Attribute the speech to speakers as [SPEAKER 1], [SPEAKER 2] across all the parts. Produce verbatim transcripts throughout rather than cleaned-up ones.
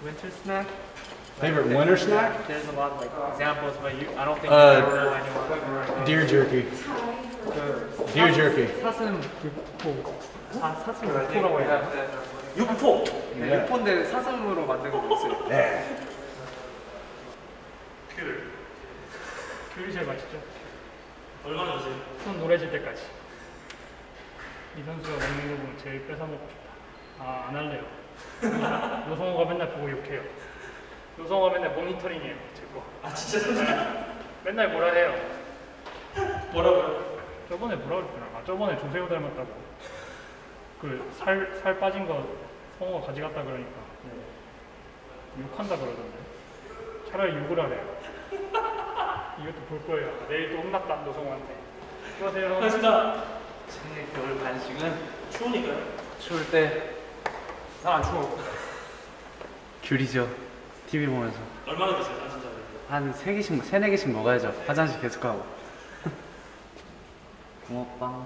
[SPEAKER 1] winter snack.
[SPEAKER 2] Favorite winter snack?
[SPEAKER 1] There's a lot of like examples, but you, I don't think
[SPEAKER 2] Uh,
[SPEAKER 1] you know anyone.
[SPEAKER 2] Deer jerky.
[SPEAKER 1] 그
[SPEAKER 2] Deer jerky.
[SPEAKER 1] 사슴 육포. 아 사슴 육포라고 해요.
[SPEAKER 3] 육포.
[SPEAKER 1] 네, 육포인데 사슴으로 만든 거 있어요.
[SPEAKER 2] 네.
[SPEAKER 4] 귤.
[SPEAKER 1] 귤이 제일 맛있죠.
[SPEAKER 4] 얼마나 드세요?
[SPEAKER 1] 손 노래질 때까지. 이 선수가 먹는 거 보면 제일 뺏어 먹고 싶다. 아, 안 할래요. 노성호가 맨날 보고 욕해요. 노성호가 맨날 모니터링해요, 제 거.
[SPEAKER 4] 아 진짜 선생님?
[SPEAKER 1] 맨날 뭐라 해요.
[SPEAKER 4] 뭐라고요?
[SPEAKER 1] 저번에 뭐라 그랬더라. 아, 저번에 조세호 닮았다고. 그 살 살 빠진 거 성호가 가져갔다 그러니까 네. 욕한다 그러던데. 차라리 욕을 하래요. 이것도 볼 거예요. 내일 또 혼났다 노성호한테. 수고하세요.
[SPEAKER 4] 고맙습니다.
[SPEAKER 3] 제 겨울 간식은
[SPEAKER 4] 추우니까요?
[SPEAKER 3] 추울 때 난 안 추워. 귤이죠. 티비 보면서
[SPEAKER 4] 얼마나 드세요? 아 진짜.
[SPEAKER 3] 한 세 개씩, 세네 개씩 먹어야죠. 화장실 계속 가고. 붕어빵.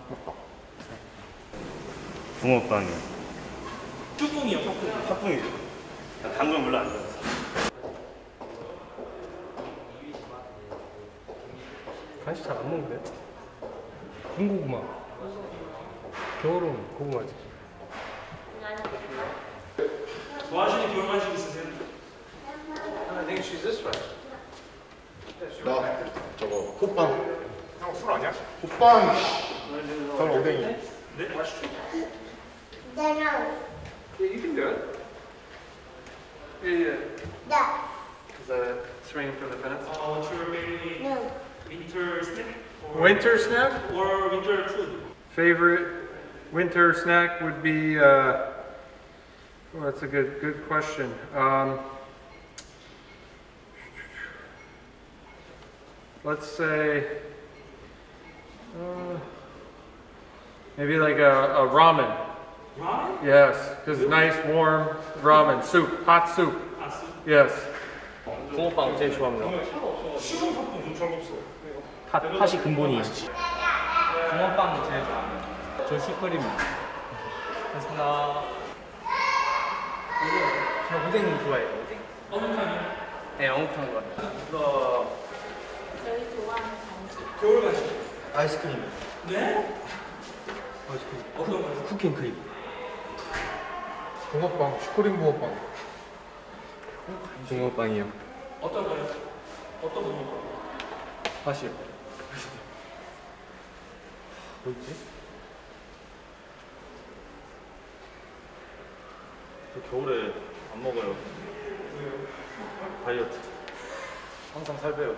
[SPEAKER 5] 붕어빵이요.
[SPEAKER 4] 쭈꾸미요, 쭈꾸미.
[SPEAKER 5] 팥붕이죠. 당근 별로 안 좋아해서.
[SPEAKER 2] 간식 잘 안 먹는데? 군고구마. 겨울은 고구마지.
[SPEAKER 4] 좋아하시는 겨울 간식 있으세요?
[SPEAKER 3] I think she's this way.
[SPEAKER 6] 나 저거 호빵. 형 술 아니야? 호빵. 저는 오뎅이.
[SPEAKER 4] 네? 맛있죠?
[SPEAKER 7] No,
[SPEAKER 3] Yeah, you can do it. Yeah, yeah.
[SPEAKER 7] no,
[SPEAKER 3] Is that swinging for the fence?
[SPEAKER 4] 어, what's your favorite
[SPEAKER 7] no.
[SPEAKER 4] winter snack? Or,
[SPEAKER 2] Winter snack?
[SPEAKER 4] or winter food?
[SPEAKER 2] Favorite winter snack would be, uh, well, that's a good, good question. Um, let's say, uh, maybe like a, a ramen.
[SPEAKER 4] Ramen?
[SPEAKER 2] Yes, because nice warm ramen soup, hot soup.
[SPEAKER 4] 아, 수.
[SPEAKER 2] Yes.
[SPEAKER 3] 붕어빵 제일 좋아합니다.
[SPEAKER 4] 수분 팥붕 엄청 없어.
[SPEAKER 3] 팥, 팥이 근본이에요. 붕어빵 제일 좋아합니다. 저 슈크림. 고맙습니다. 저 오뎅 좋아해요. 오뎅.
[SPEAKER 4] 어묵탕이요?
[SPEAKER 3] 네, 어묵탕 좋아해요. 이거
[SPEAKER 7] 저희 좋아하는 간식.
[SPEAKER 4] 겨울 간식.
[SPEAKER 6] 아이스크림.
[SPEAKER 4] 네?
[SPEAKER 6] 아이스크림.
[SPEAKER 4] 어떤 거요?
[SPEAKER 6] 쿠킹크림. 붕어빵. 슈크림 붕어빵. 붕어빵이요.
[SPEAKER 4] 어떤 거요? 어떤 거?
[SPEAKER 6] 사실. 뭐였지? 저 겨울에 안 먹어요. 다이어트. 항상 살 빼요.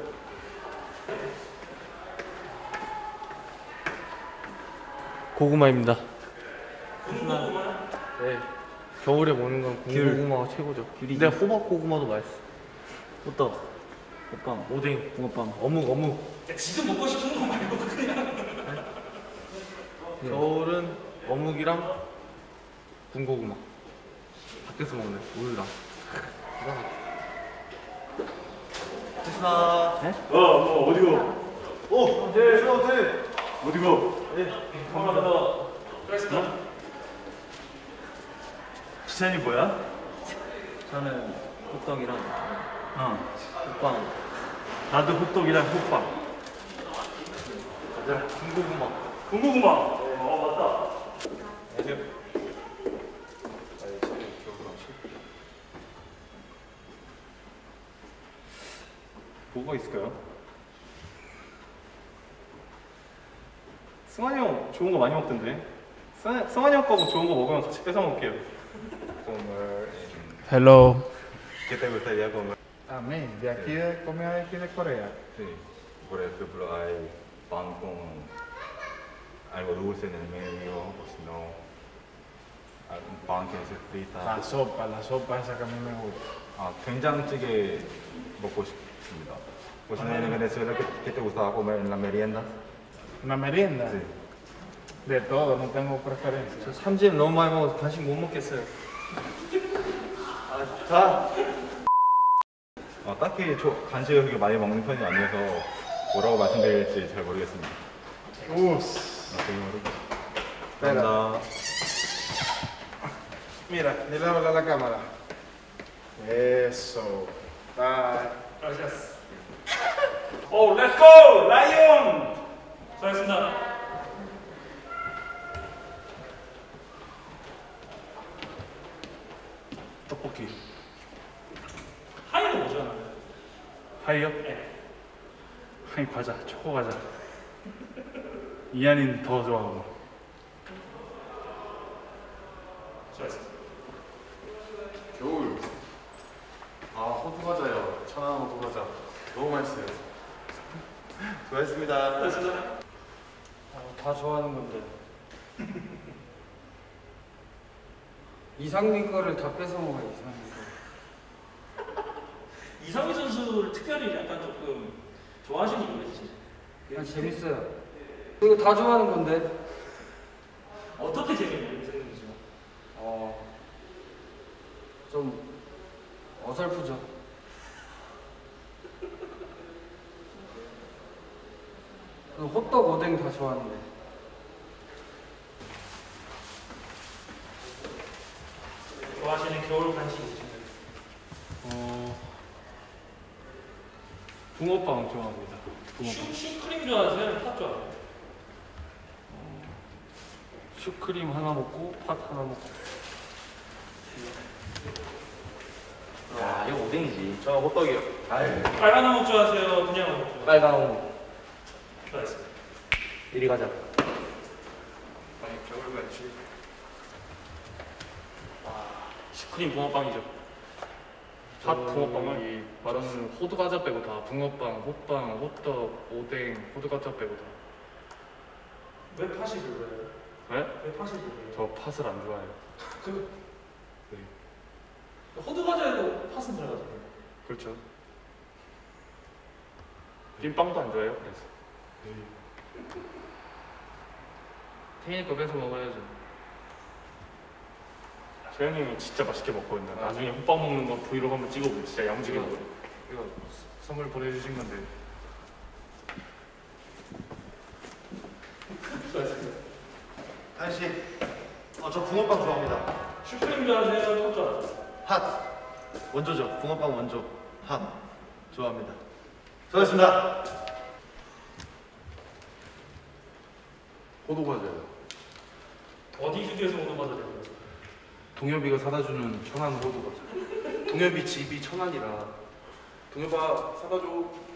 [SPEAKER 2] 고구마입니다.
[SPEAKER 4] 군고구마요?
[SPEAKER 2] 네. 겨울에 먹는 건 군고구마가 최고죠. 근데 호박 고구마도 맛있어.
[SPEAKER 5] 호떡, 호빵,
[SPEAKER 2] 오뎅,
[SPEAKER 5] 붕어빵.
[SPEAKER 2] 어묵, 어묵.
[SPEAKER 4] 야, 지금 먹고 싶은 거 말고 그냥.
[SPEAKER 2] 겨울은 어묵이랑 군고구마. 밖에서 먹는 우유랑.
[SPEAKER 5] 됐어. 네?
[SPEAKER 6] 어, 뭐 어디고? 오, 네, 들어도 돼. 어디고?
[SPEAKER 4] 감사합니다. 수고하셨습니다.
[SPEAKER 5] 시찬이 뭐야?
[SPEAKER 3] 저는 호떡이랑
[SPEAKER 5] 어.
[SPEAKER 3] 호빵.
[SPEAKER 5] 나도 호떡이랑 호빵.
[SPEAKER 2] 가자, 군고구마.
[SPEAKER 5] 군고구마. 어, 맞다.
[SPEAKER 6] 안녕하세요.
[SPEAKER 2] 뭐가 있을까요? 승환이 형 좋은 거 많이 먹던데. 승환, 승환이 형 거고 좋은 거 먹으면 같이 뺏어 먹을게요.
[SPEAKER 6] Comer.
[SPEAKER 2] Hello.
[SPEAKER 6] ¿Qué te gustaría comer?
[SPEAKER 8] A mí, de aquí de comida de aquí de Corea.
[SPEAKER 6] Sí. Por ejemplo, hay pan con algo dulce en el medio, o si no, un pan que se frita.
[SPEAKER 8] La sopa, la sopa esa que a mí me gusta.
[SPEAKER 6] 아, 된장찌개 먹고 싶습니다. Pues en Venezuela, ¿qué, qué te gustaba comer en la merienda?
[SPEAKER 8] ¿Una merienda?
[SPEAKER 6] Sí.
[SPEAKER 8] De todo, no tengo preferencia.
[SPEAKER 2] 저 삼집 너무 많이 먹어서 간식 못 먹겠어요. 아, 다.
[SPEAKER 6] 어, 딱히 저, 간식을 그렇게 많이 먹는 편이 아니어서 뭐라고 말씀드릴지 잘 모르겠습니다.
[SPEAKER 8] Uf.
[SPEAKER 6] 아, 되게 모르겠
[SPEAKER 8] Espera.
[SPEAKER 6] 감사합니다.
[SPEAKER 8] Mira, dile hola a la cámara. Eso. Bye.
[SPEAKER 4] Gracias.
[SPEAKER 5] 오, 렛츠고! 라이온!
[SPEAKER 4] 수고하셨습니다.
[SPEAKER 5] 떡볶이.
[SPEAKER 4] 하이는 뭐죠?
[SPEAKER 5] 하이요?
[SPEAKER 4] 네.
[SPEAKER 5] 하이 과자, 초코 과자. 이한이는 더 좋아하고.
[SPEAKER 4] 수고하셨습니다.
[SPEAKER 9] 겨울. 아, 호두 과자요. 천안 호두 과자. 너무 맛있어요. 수고하셨습니다.
[SPEAKER 4] 수고하셨습니다.
[SPEAKER 3] 어, 다 좋아하는 건데. 이상민 거를 다 뺏어 먹어요, 이상민 거.
[SPEAKER 4] 이상민 선수를 특별히 약간 조금 좋아하시는 이유가 있지?
[SPEAKER 3] 아, 재밌어요. 이거 다 좋아하는 건데.
[SPEAKER 4] 어떻게 재밌나요, 이상민 선수가?
[SPEAKER 3] 어, 좀 어설프죠. 그리고 호떡, 오뎅 다 좋아하는데.
[SPEAKER 4] 좋아하시는 겨울 간식 있으신가요?
[SPEAKER 5] 어, 붕어빵 좋아합니다.
[SPEAKER 4] 슈, 슈크림 좋아하세요? 팥 좋아하세요?
[SPEAKER 5] 슈크림 하나 먹고 팥 하나 먹고.
[SPEAKER 6] 야, 이거 오뎅이지.
[SPEAKER 9] 저 호떡이요.
[SPEAKER 4] 빨간 어묵 좋아하세요? 그냥 어묵 좋아하세요?
[SPEAKER 6] 빨간 어묵.
[SPEAKER 4] 좋아했습니다.
[SPEAKER 6] 이리 가자.
[SPEAKER 9] 아니, 겨울 간식.
[SPEAKER 5] 슈크림 붕어빵이죠. 팥 붕어빵을 말하는 호두 과자 빼고 다 붕어빵, 호빵, 호떡, 오뎅, 호두 과자 빼고 다.
[SPEAKER 4] 왜 팥이 별로예요?
[SPEAKER 5] 네?
[SPEAKER 4] 왜 팥이 별로예요?
[SPEAKER 5] 저 팥을 안 좋아해요.
[SPEAKER 4] 그
[SPEAKER 5] 네.
[SPEAKER 4] 호두 과자에도 팥은 들어가잖아요.
[SPEAKER 5] 그렇죠. 찐빵도 안 좋아해요. 그래서. 태인이 거 뺏어 먹어야죠. 세영님이 진짜 맛있게 먹거든요. 나중에 호빵 먹는 거 브이로그 한번 찍어보세요. 진짜 야무지게 먹어요. 이거 선물 보내주신 건데.
[SPEAKER 4] 수고하셨습니다.
[SPEAKER 9] 한씨. 어, 저 붕어빵 좋아합니다.
[SPEAKER 4] 슈크림 좋아하세요? 팥 좋아하세요?
[SPEAKER 9] 핫. 원조죠. 붕어빵 원조. 핫. 좋아합니다. 수고하셨습니다. 호두 과자요.
[SPEAKER 4] 어디 주제에서 호두 과자 좋아하세요?
[SPEAKER 9] 동엽이가 사다 주는 천안 호두 과자. 동엽이 집이 천안이라 동엽아 사다 줘.